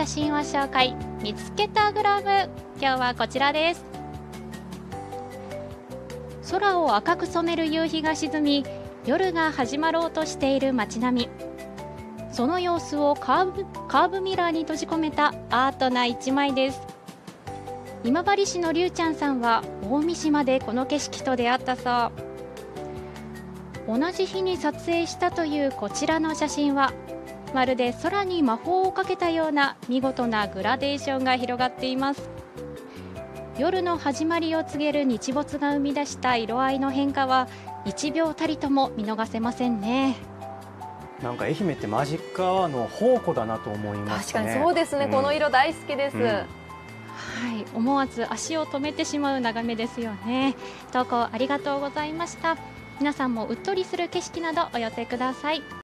写真を紹介。見つけたグラム、今日はこちらです。空を赤く染める夕日が沈み、夜が始まろうとしている街並み。その様子をカーブミラーに閉じ込めたアートな一枚です。今治市のりゅうちゃんさんは大三島でこの景色と出会ったそう。同じ日に撮影したというこちらの写真は、まるで空に魔法をかけたような見事なグラデーションが広がっています。夜の始まりを告げる日没が生み出した色合いの変化は1秒たりとも見逃せませんね。 なんか愛媛ってマジカの宝庫だなと思いますね。 確かにそうですね、この色大好きです。 はい、思わず足を止めてしまう眺めですよね。投稿ありがとうございました。皆さんもうっとりする景色などお寄せください。